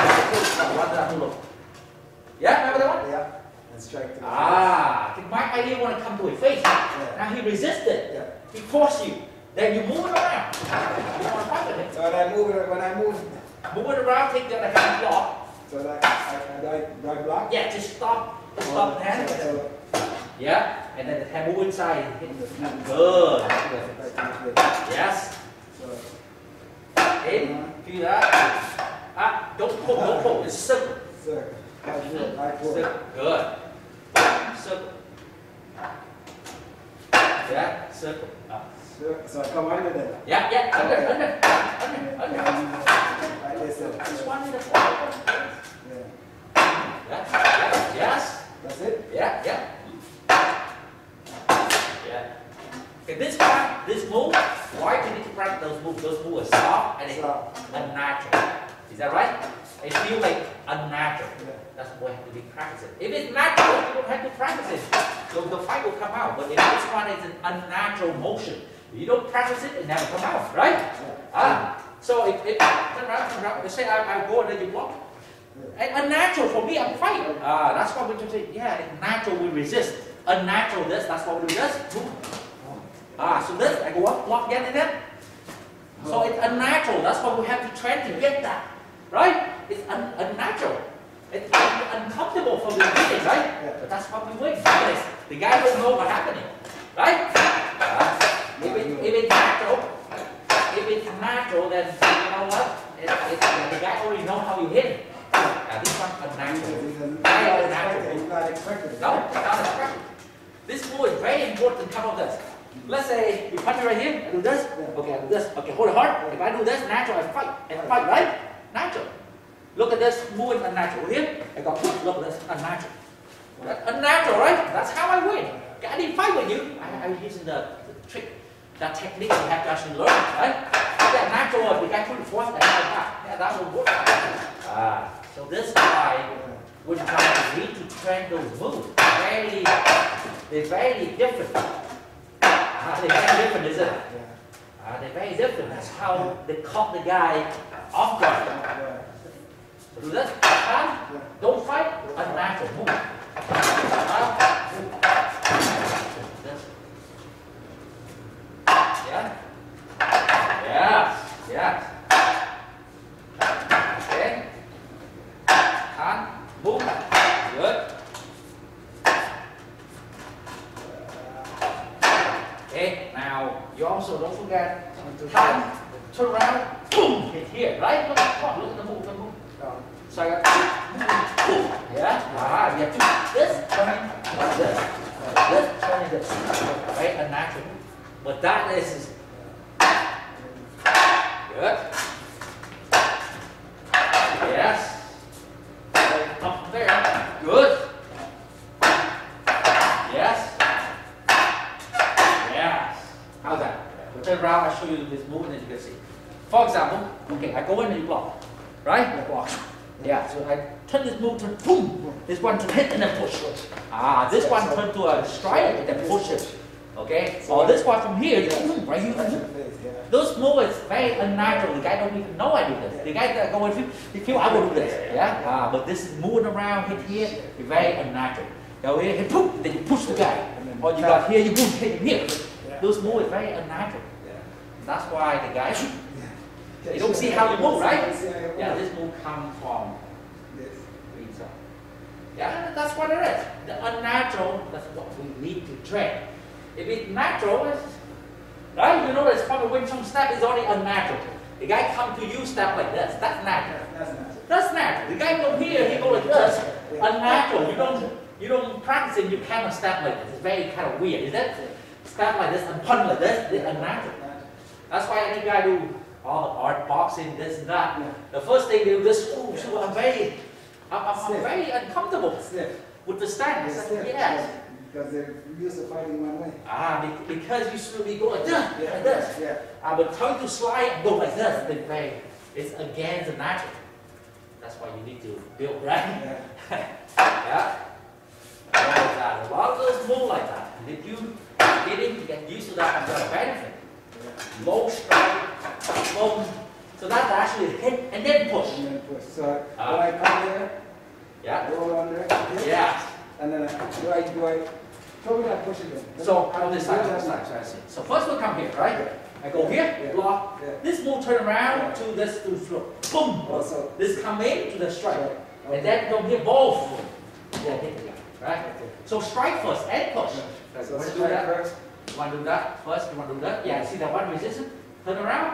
[SPEAKER 1] Yeah, remember that one?
[SPEAKER 2] Yeah. And strike to the
[SPEAKER 1] ah, face. My idea want to come to his face. Yeah. Now he resisted. Yeah. He forced you. Then you move it around. You want to fight with it.
[SPEAKER 2] So when I move it, when I move,
[SPEAKER 1] move it around, take the other hand block.
[SPEAKER 2] So that I, I, I, I block?
[SPEAKER 1] Yeah, just stop. Just stop the hand. So, yeah, and then the hand move inside. Good. Yes. In, do that. Ah, don't pull, don't pull. It's circle.
[SPEAKER 2] Circle. I pull. I pull.
[SPEAKER 1] Circle. Good. Circle. Yeah, circle. Ah.
[SPEAKER 2] So I come under there.
[SPEAKER 1] Yeah, yeah, under, under, under, under.
[SPEAKER 2] Like this.
[SPEAKER 1] Just one in the front.
[SPEAKER 2] Yeah.
[SPEAKER 1] Yeah. Yes.
[SPEAKER 2] That's it?
[SPEAKER 1] Yeah, yeah. Yeah. Okay, this part, this move, why do you need to practice those moves? Those moves are soft and it's unnatural. Is that right? It feels like unnatural. Yeah. That's why you have to be practicing. If it's natural, you don't have to practice it. So the fight will come out. But if this one is an unnatural motion, you don't practice it, it never come out, right? Yeah. Ah. So if, if turn around, turn around, let's say I, I go and then you block. And unnatural for me, I'm fighting. Ah, that's why we just say, yeah, natural we resist. Unnatural this, that's what we do this. Ah, so this, I go up, block again and then. So it's unnatural, that's why we have to train to get that. Right? It's un unnatural. It's un uncomfortable for the beginning, right? Yeah. But that's what we win. Because the guy doesn't know what's happening. Right? Uh, if, it, if it's natural, if it's natural, then you know what? It, it, the guy already knows how you hit it. Uh, this one's unnatural. Very unnatural.
[SPEAKER 2] It's not expected.
[SPEAKER 1] No, it's not expected. This move is very important. Come on, this. Let's say you punch me right here, I do this. Okay, I do this. Okay, hold it hard. If I do this, natural, I fight. I fight, right? Natural. Look at this, move is unnatural. Here, I got push. Look at this, unnatural. That's unnatural, right? That's how I win. I didn't fight with you. I, I'm using the, the trick, that technique you have to actually learn, right? That natural, the guy couldn't force that. Yeah, that will work. Ah. So this guy, we're trying to need to train those moves. Very, they're very different. Uh, they're very different, isn't it? Uh, they're very different. That's how they caught the guy off guard. So do this. Huh? Don't fight. Unnatural. Move. Uh, this. Yeah. Yes. Yes. Okay. And move. Good. Okay, now you also don't forget to turn, turn around, boom, hit here, right? Look at the look at the move, the move. So I got boom, yeah. Ah, you have to this turning like this, this turning this, right? Unnatural. But that is good. Yes. Up there. Good. Yes. Yes. How's that? We'll turn around, I'll show you this movement as you can see. For example, okay, I go in and you block. Right? I block. Yeah, so I turn this move, turn, boom. This one to hit and then push. Ah, this one turn to a strike and then push it. Okay? Or this one from here, you boom, right here. Those moves is very unnatural. The guy don't even know I do this. The guy that go in, he feel I will do this. Yeah? Ah, but this is moving around, hit here, it's very unnatural. Go here, hit boom, then you push the guy. Or you got here, you boom, hit him here. Those moves is very unnatural. That's why the guy, you don't see how you move, right? Yeah, this move comes from inside. Yeah, that's what it is. The unnatural, that's what we need to train. If it's natural, it's, right? You know that from the Wing Chun step is already unnatural. The guy come to you, step like this. That's natural.
[SPEAKER 2] That's natural.
[SPEAKER 1] That's natural. The guy go here, he go like this. Unnatural. You don't, you don't practice it. You cannot step like this. It's very kind of weird. Is that step like this and punch like this? It's unnatural. That's why any guy do all the art, boxing, this and that.
[SPEAKER 2] Yeah.
[SPEAKER 1] The first thing they do this. Oh, so I'm very, I'm, I'm, I'm very uncomfortable
[SPEAKER 2] Stiff.
[SPEAKER 1] with the stance.
[SPEAKER 2] It's stiff.
[SPEAKER 1] Yes.
[SPEAKER 2] Because they're used to fighting one way.
[SPEAKER 1] Ah, be- because you should be go like this,
[SPEAKER 2] Yeah.
[SPEAKER 1] like this.
[SPEAKER 2] Yeah.
[SPEAKER 1] Ah, but trying to slide and go like this, then very, it's against the natural. That's why you need to build, right?
[SPEAKER 2] Yeah.
[SPEAKER 1] Yeah. Like that. A lot of those move like that. And if you get in, you get used to that and get a benefit.
[SPEAKER 2] Yeah.
[SPEAKER 1] Low strike, low. So that's actually hit and then push.
[SPEAKER 2] And then push. So
[SPEAKER 1] Ah.
[SPEAKER 2] when I come here,
[SPEAKER 1] Yeah.
[SPEAKER 2] roll under, hit,
[SPEAKER 1] Yeah.
[SPEAKER 2] and then I, do I, do I, probably not push again.
[SPEAKER 1] So on this side, on this side, so I see. So first we'll come here, right? I go here,
[SPEAKER 2] Yeah.
[SPEAKER 1] block.
[SPEAKER 2] Yeah.
[SPEAKER 1] This move turn around
[SPEAKER 2] Yeah.
[SPEAKER 1] to this to flow. Boom.
[SPEAKER 2] Also,
[SPEAKER 1] This come in to the strike.
[SPEAKER 2] okay.
[SPEAKER 1] And then go here both. Yeah, hit again. Right?
[SPEAKER 2] Okay.
[SPEAKER 1] So strike first and push.
[SPEAKER 2] Yeah. So
[SPEAKER 1] Want to do
[SPEAKER 2] strike
[SPEAKER 1] that?
[SPEAKER 2] first.
[SPEAKER 1] You want to do that first? You want to do that? Yeah, see that one resistance? Turn around.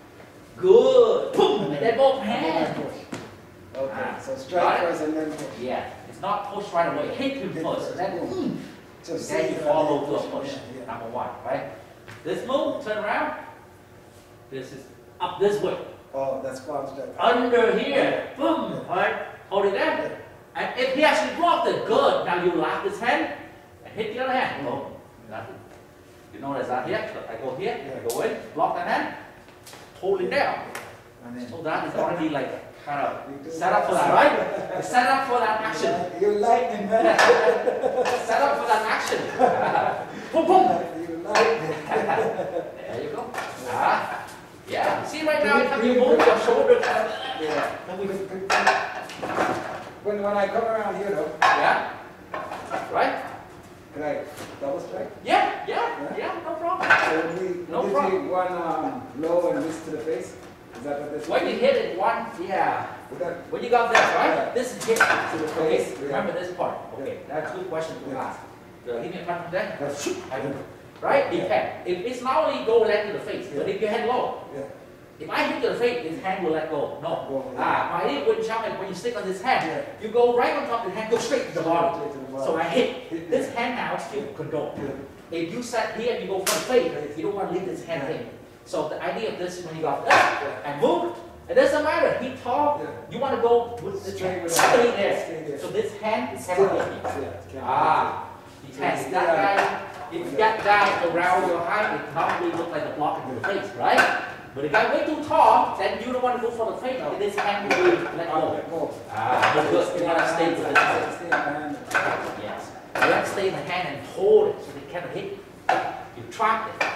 [SPEAKER 1] Good. Boom. And then both
[SPEAKER 2] And then I
[SPEAKER 1] hands.
[SPEAKER 2] push. Okay,
[SPEAKER 1] Ah.
[SPEAKER 2] so
[SPEAKER 1] Got
[SPEAKER 2] strike
[SPEAKER 1] it?
[SPEAKER 2] first and then push.
[SPEAKER 1] Yeah. It's not push right away. Hit him
[SPEAKER 2] Hit
[SPEAKER 1] first.
[SPEAKER 2] first.
[SPEAKER 1] And then boom.
[SPEAKER 2] So
[SPEAKER 1] Then you
[SPEAKER 2] see,
[SPEAKER 1] follow
[SPEAKER 2] uh,
[SPEAKER 1] to a push.
[SPEAKER 2] Yeah, yeah.
[SPEAKER 1] Number one, right? This move, turn around. This is up this way.
[SPEAKER 2] Oh, that's palm strike.
[SPEAKER 1] Under here. Boom. Right? Hold it there. And if he actually blocked it, good. Now you lock this hand and hit the other hand. Boom. Nothing. You notice that here? So I go here, I go in, block that hand, hold it down.
[SPEAKER 2] And then
[SPEAKER 1] So that is already like kind of
[SPEAKER 2] you do
[SPEAKER 1] set up for that, right? It's set up for that action.
[SPEAKER 2] You lightning, man.
[SPEAKER 1] Set up for that action. Boom, boom.
[SPEAKER 2] You lightning.
[SPEAKER 1] There you go. Ah, yeah. See right now, if you move your shoulder, kind of,
[SPEAKER 2] Yeah.
[SPEAKER 1] then we,
[SPEAKER 2] Good, good, good. When, when I come around here though,
[SPEAKER 1] yeah, right?
[SPEAKER 2] can I double strike?
[SPEAKER 1] Yeah, yeah, yeah, no problem.
[SPEAKER 2] So we,
[SPEAKER 1] No
[SPEAKER 2] we
[SPEAKER 1] problem.
[SPEAKER 2] take one um, low and this to the face? Is that what this
[SPEAKER 1] When you hit it one, yeah.
[SPEAKER 2] Is that,
[SPEAKER 1] When you got this, right?
[SPEAKER 2] Yeah.
[SPEAKER 1] This is hit to the
[SPEAKER 2] Okay,
[SPEAKER 1] face.
[SPEAKER 2] yeah.
[SPEAKER 1] Remember this part. Okay,
[SPEAKER 2] Yeah.
[SPEAKER 1] that's a good question to
[SPEAKER 2] Yeah.
[SPEAKER 1] ask. Uh, Give me a punch from there.
[SPEAKER 2] that's,
[SPEAKER 1] I do. Right?
[SPEAKER 2] Yeah.
[SPEAKER 1] Depend. If it's not only go let to the face, but
[SPEAKER 2] Yeah.
[SPEAKER 1] if your hand low,
[SPEAKER 2] yeah.
[SPEAKER 1] if I hit to the face, his hand will let go. No.
[SPEAKER 2] Go, yeah.
[SPEAKER 1] Ah, my it wouldn't jump, and when you stick on this hand,
[SPEAKER 2] Yeah.
[SPEAKER 1] you go right on top of the hand, go straight to the bottom.
[SPEAKER 2] Straight to the bottom.
[SPEAKER 1] So I hit.
[SPEAKER 2] Hit
[SPEAKER 1] This
[SPEAKER 2] this.
[SPEAKER 1] hand now is still control.
[SPEAKER 2] Yeah.
[SPEAKER 1] If you set here and you go for the face, you don't want to leave this hand
[SPEAKER 2] Yeah.
[SPEAKER 1] in. So the idea of this is when you got that and move, it doesn't matter. He tall,
[SPEAKER 2] Yeah.
[SPEAKER 1] you want to go with the
[SPEAKER 2] Straight with
[SPEAKER 1] straight
[SPEAKER 2] the-
[SPEAKER 1] there.
[SPEAKER 2] straight there.
[SPEAKER 1] So this hand is
[SPEAKER 2] Still,
[SPEAKER 1] heavy.
[SPEAKER 2] yeah.
[SPEAKER 1] Ah, you can see that guy. If that guy around your height, it probably look like a block in the face, right? But if guy way too tall, then you don't want to go for the face.
[SPEAKER 2] No.
[SPEAKER 1] This hand will be let
[SPEAKER 2] I'll
[SPEAKER 1] go.
[SPEAKER 2] let go.
[SPEAKER 1] Ah, because you want to stay with this hand.
[SPEAKER 2] Stay in the hand.
[SPEAKER 1] Yes. You have to stay in the hand and hold it so they cannot hit you. You trap it.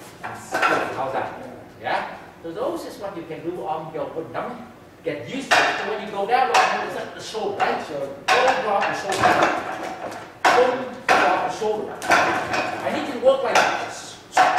[SPEAKER 1] How's that? Yeah? So those is what you can do on your wood dummy. Get used to it. So when you go down, look at the shoulder, right?
[SPEAKER 2] So,
[SPEAKER 1] Boom, drop the shoulder. Boom, drop the shoulder. I need you to work like this.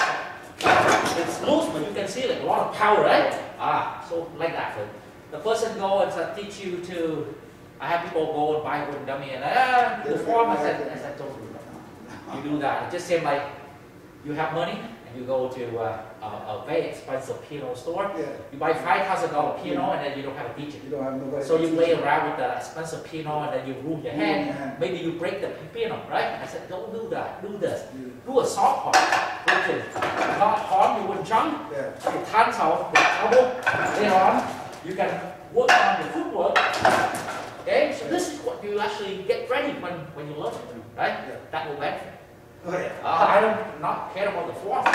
[SPEAKER 1] It's loose, but you can see like a lot of power, right? Ah, so like that. So the person go and uh, teach you to. I have people go and buy wooden dummy and ah, the form. I said, I said, don't do that. You do that. It just seems like you have money and you go to uh, a, a very expensive piano store.
[SPEAKER 2] yeah,
[SPEAKER 1] You buy five thousand dollar piano and then you don't have a teacher.
[SPEAKER 2] you don't have nobody.
[SPEAKER 1] So you
[SPEAKER 2] to
[SPEAKER 1] play
[SPEAKER 2] teach
[SPEAKER 1] around with the expensive piano and then you ruin your
[SPEAKER 2] Ruin your
[SPEAKER 1] hand.
[SPEAKER 2] hand.
[SPEAKER 1] Maybe you break the piano, right? I said, don't do that. Do this.
[SPEAKER 2] you.
[SPEAKER 1] Do a soft part, which is not hard, you wouldn't jump.
[SPEAKER 2] Yeah,
[SPEAKER 1] You turn out the elbow. Later on, you can work on the footwork. Okay, so this is what you actually get ready when, when you learn it, right?
[SPEAKER 2] Yeah.
[SPEAKER 1] That will benefit.
[SPEAKER 2] oh yeah.
[SPEAKER 1] Uh, I don't not care about the form.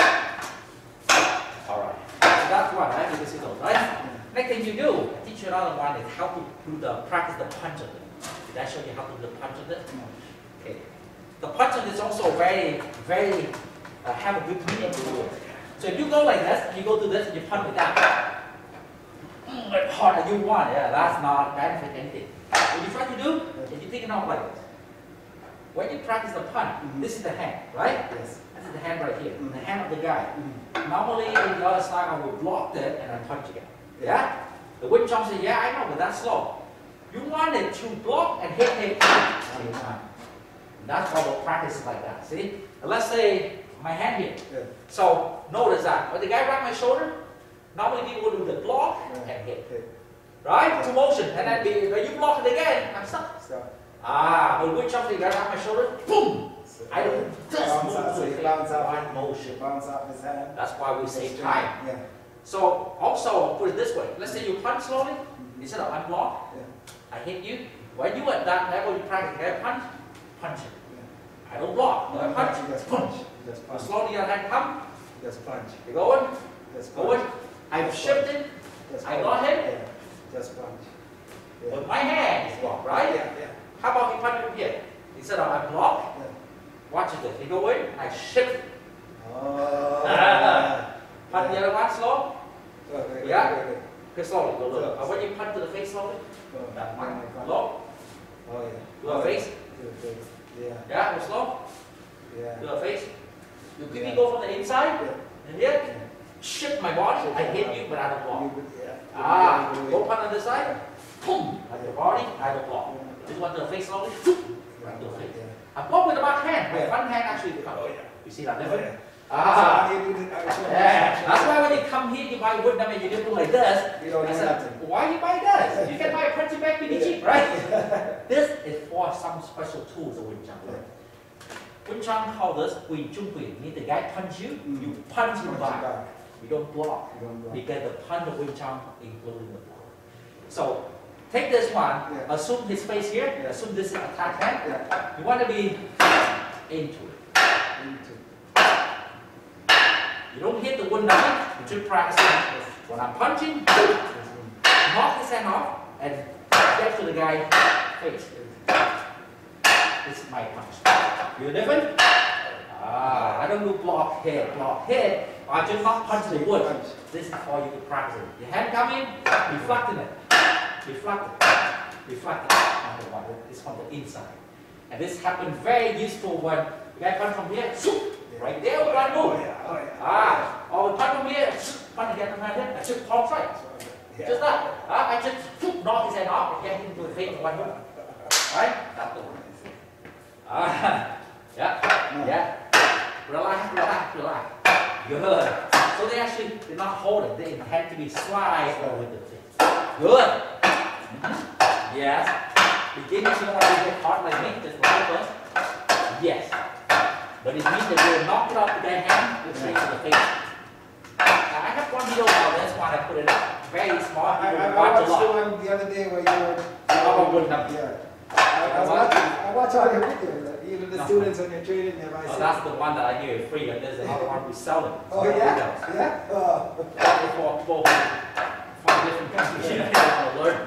[SPEAKER 1] All right, so that's one, right? Because you know, right? Next thing you do, I teach you another one is how to do the practice the punch of it. Did I show you how to do the punch of it? Okay. The punch of it is also very, very uh, have a good meaning to it. So if you go like this, and you go to this, and you punch it down. Mm, like hard as you want, yeah, that's not benefit anything. What you try to do, is you take it off like this. When you practice the punch,
[SPEAKER 2] Mhm.
[SPEAKER 1] this is the hand, right?
[SPEAKER 2] Yes.
[SPEAKER 1] This is the hand right here,
[SPEAKER 2] Mhm.
[SPEAKER 1] the hand of the guy.
[SPEAKER 2] Mhm.
[SPEAKER 1] Normally, in the other side, I will block it and I punch again. Yeah? The wind jump says, yeah, I know, but that's slow. You want it to block and hit it at the same time. That's why we'll practice like that, see? And let's say my hand here.
[SPEAKER 2] Yeah.
[SPEAKER 1] So notice that when the guy wrapped my shoulder, Normally people do the block
[SPEAKER 2] Yeah.
[SPEAKER 1] and hit.
[SPEAKER 2] Hit.
[SPEAKER 1] Right? Two motion. And then be, when you block it again, I'm stuck.
[SPEAKER 2] Stop.
[SPEAKER 1] Ah, but with something right off my shoulder, boom!
[SPEAKER 2] So,
[SPEAKER 1] I don't just
[SPEAKER 2] bounce
[SPEAKER 1] move
[SPEAKER 2] out,
[SPEAKER 1] to
[SPEAKER 2] so
[SPEAKER 1] the
[SPEAKER 2] you
[SPEAKER 1] face.
[SPEAKER 2] bounce out.
[SPEAKER 1] One motion.
[SPEAKER 2] Bounce off his hand.
[SPEAKER 1] That's why we
[SPEAKER 2] Go
[SPEAKER 1] save
[SPEAKER 2] straight.
[SPEAKER 1] time.
[SPEAKER 2] Yeah.
[SPEAKER 1] So also put it this way. Let's say you punch slowly, instead of unblock,
[SPEAKER 2] Yeah.
[SPEAKER 1] I hit you. When you at that level, you practice that punch, punch it.
[SPEAKER 2] Yeah.
[SPEAKER 1] I don't block. I
[SPEAKER 2] No,
[SPEAKER 1] punch,
[SPEAKER 2] you just
[SPEAKER 1] punch.
[SPEAKER 2] punch. You just punch.
[SPEAKER 1] Slowly your hand come,
[SPEAKER 2] You just punch.
[SPEAKER 1] you going,
[SPEAKER 2] You just punch.
[SPEAKER 1] going. I've shifted.
[SPEAKER 2] Just
[SPEAKER 1] I
[SPEAKER 2] punch.
[SPEAKER 1] got him.
[SPEAKER 2] Yeah. Just punch. Yeah.
[SPEAKER 1] With my hand is blocked, right?
[SPEAKER 2] Yeah. Yeah.
[SPEAKER 1] How about you punch from here? Instead of I block,
[SPEAKER 2] Yeah.
[SPEAKER 1] watch it. You go in, I shift.
[SPEAKER 2] Oh.
[SPEAKER 1] Punch the other one slow.
[SPEAKER 2] Okay,
[SPEAKER 1] Yeah.
[SPEAKER 2] okay, okay.
[SPEAKER 1] Okay, slowly. Go low.
[SPEAKER 2] So-
[SPEAKER 1] But when you punch to the face slowly,
[SPEAKER 2] Oh,
[SPEAKER 1] that
[SPEAKER 2] yeah,
[SPEAKER 1] one,
[SPEAKER 2] punch.
[SPEAKER 1] low.
[SPEAKER 2] Oh yeah.
[SPEAKER 1] Do a face.
[SPEAKER 2] Do a face. Yeah.
[SPEAKER 1] Yeah, go slow.
[SPEAKER 2] Yeah.
[SPEAKER 1] Do a face. You give me
[SPEAKER 2] Yeah.
[SPEAKER 1] go from the inside
[SPEAKER 2] Yeah.
[SPEAKER 1] and here.
[SPEAKER 2] Yeah.
[SPEAKER 1] Shift my body. I hit you, but I don't block.
[SPEAKER 2] You would- yeah.
[SPEAKER 1] Ah,
[SPEAKER 2] You would-
[SPEAKER 1] go punch on this side. Boom. Like your body, I don't block. This one to the face slowly. Right to the face.
[SPEAKER 2] Yeah.
[SPEAKER 1] I block with the back hand. My
[SPEAKER 2] Yeah.
[SPEAKER 1] front hand actually
[SPEAKER 2] Oh
[SPEAKER 1] comes.
[SPEAKER 2] yeah.
[SPEAKER 1] You see that
[SPEAKER 2] Oh,
[SPEAKER 1] difference?
[SPEAKER 2] yeah.
[SPEAKER 1] Ah.
[SPEAKER 2] So, I did it- I was-
[SPEAKER 1] Yeah. That's why when you come here, you buy wood number, you do like this.
[SPEAKER 2] You don't
[SPEAKER 1] I
[SPEAKER 2] do
[SPEAKER 1] said,
[SPEAKER 2] nothing.
[SPEAKER 1] why you buy this? You can buy a punching bag pretty
[SPEAKER 2] Yeah.
[SPEAKER 1] cheap, right? This is for some special tools of Wing Chun. Wing Chun call this Wing Chun Hui. Means the guy punch you,
[SPEAKER 2] Mm.
[SPEAKER 1] you punch him
[SPEAKER 2] Punch
[SPEAKER 1] back.
[SPEAKER 2] back.
[SPEAKER 1] You don't block.
[SPEAKER 2] You don't block.
[SPEAKER 1] Because the punch of Wing Chun including the block. So take this one,
[SPEAKER 2] Yeah.
[SPEAKER 1] assume his face here,
[SPEAKER 2] Yeah.
[SPEAKER 1] assume this is attack hand.
[SPEAKER 2] Yeah.
[SPEAKER 1] You want to be into it.
[SPEAKER 2] Into.
[SPEAKER 1] You don't hit the wood number, you just practice it. When I'm punching, knock his hand off and get to the guy's face. This is my punch. You different? Ah, I don't do block hit, block hit. I just not punch the wood.
[SPEAKER 2] Punch.
[SPEAKER 1] This is for you to practice it. Your hand come in, reflecting it. Reflect it. Reflect it. Number one, it's from the inside. And this happens very useful when the guy punch from here, shoot, right there with one
[SPEAKER 2] Oh
[SPEAKER 1] move.
[SPEAKER 2] yeah. Oh yeah.
[SPEAKER 1] Ah, or punch from here, shoot, punch again from here, I just palm strike.
[SPEAKER 2] Yeah.
[SPEAKER 1] Just that. Ah, I just shoot, knock his hand off and get him to the face with one move. Right? That's the one. Ah, yeah, yeah. Relax, relax, relax. Good. So they actually did not hold it. They had to be slide over the face. Good. Mm-hmm. Yes. Beginners, you don't want to get hard like me. Just like first. Yes. But it means that you'll knock it off with their hand, you'll straight to the face. Now, I have one video about this one. I put it up. Very small.
[SPEAKER 2] I,
[SPEAKER 1] You
[SPEAKER 2] I,
[SPEAKER 1] will
[SPEAKER 2] I
[SPEAKER 1] watch a
[SPEAKER 2] watched the
[SPEAKER 1] lot.
[SPEAKER 2] one the other day where you were.
[SPEAKER 1] How about wood number?
[SPEAKER 2] Yeah. I, I was watching. I watch all your videos. like, Even the
[SPEAKER 1] No.
[SPEAKER 2] students when you're training them. I
[SPEAKER 1] Oh,
[SPEAKER 2] see.
[SPEAKER 1] that's the one that I give free, and there's another one we sell it.
[SPEAKER 2] Oh yeah. Yeah. Oh.
[SPEAKER 1] For people from different countries, you know, to learn.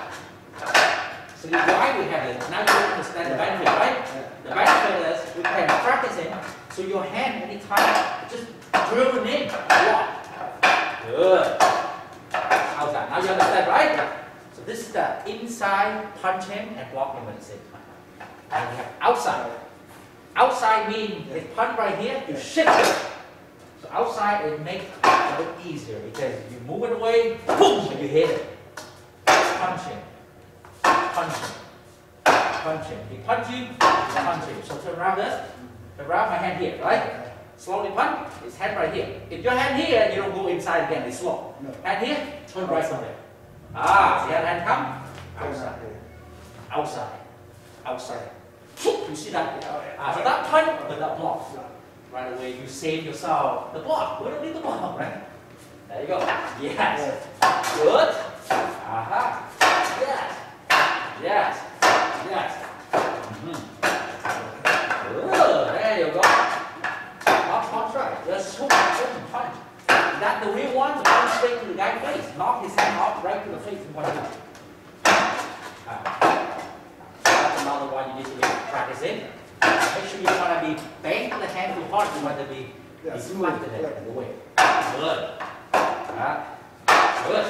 [SPEAKER 1] So why we have it? Now you understand the benefit, right? The benefit is we can practice it, so your hand anytime just drill it in, block. Good. How's that? Now you understand, right? So this is the inside punch him and block him at the same time. And we have outside. Outside means it's punch right here, you shift it. So outside it makes it a bit easier because you move it away, boom, and you hit it. Punching, punching, punching. He punch you, you punch him. So turn around this, turn around my hand here, right? Slowly punch, his hand right here. If your hand here, you don't go inside again, it's slow.
[SPEAKER 2] No.
[SPEAKER 1] Hand here, turn right from there. Ah, see that hand come? Outside,
[SPEAKER 2] Okay.
[SPEAKER 1] outside, outside. You see that? Ah, so that punch, but that block. Right away, you save yourself the block. We don't need the block, right? There you go. Yes. Good. Aha. Yes. Yes. Yes. Mm-hmm. Good. There you go. Not punch right. Just hook and punch. That's the real one. The one straight to the guy's face. Knock his hand off right to the face in one punch. Ah. That's another one you need to be practicing. Make sure you want to be bang the hand too hard. You want to be
[SPEAKER 2] Yeah,
[SPEAKER 1] deflected
[SPEAKER 2] smooth,
[SPEAKER 1] in the way. Good. Ah. Good.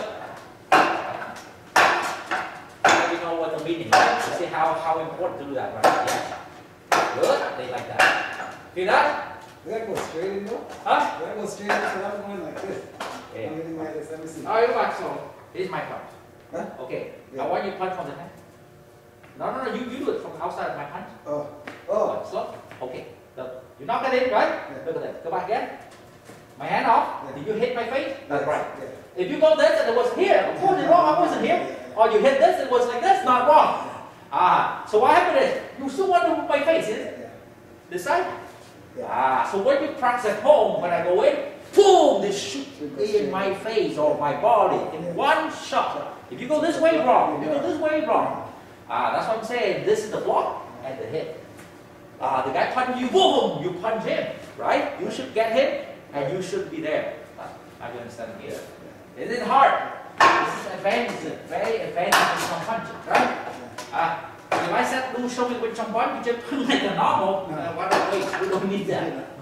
[SPEAKER 1] Now you know what the meaning is. You see how, how important to do that, right? Yes. Good. They like that. Feel that?
[SPEAKER 2] Does that go straight in though?
[SPEAKER 1] Huh?
[SPEAKER 2] Does that go straight in? So I'm going like this.
[SPEAKER 1] Yeah.
[SPEAKER 2] I'm getting like this. Let me see.
[SPEAKER 1] Oh, you like so. Here's my punch.
[SPEAKER 2] Huh?
[SPEAKER 1] Okay.
[SPEAKER 2] Yeah.
[SPEAKER 1] I want you to punch from the hand. No, no, no. You, you do it from outside of my punch.
[SPEAKER 2] Oh. Oh.
[SPEAKER 1] Slow. Okay. Look. You knock it in, right?
[SPEAKER 2] Yeah.
[SPEAKER 1] Look at that. Go back again. My hand off.
[SPEAKER 2] Yeah.
[SPEAKER 1] Did you hit my face? That's
[SPEAKER 2] Yes,
[SPEAKER 1] right.
[SPEAKER 2] Yeah.
[SPEAKER 1] If you go this and it was here, of course it's wrong, I wasn't here. Or you hit this, it was like this, not wrong. Ah, so what happened is, you still want to move my face, is it? This side? Ah, so when you practice at home, when I go in, boom, they shoot in my face or my body in one shot. If you go this way, wrong. If you go this way, wrong. Ah, that's what I'm saying. This is the block and the hit. Ah, the guy punch you, boom, you punch him, right? You should get him and you should be there. Ah, I can understand here. It is hard. This is advantage, very advantage in some punches, right? Ah, if I said, do show me with some punch, you just punch like a normal. Uh, what a waste. We don't need that.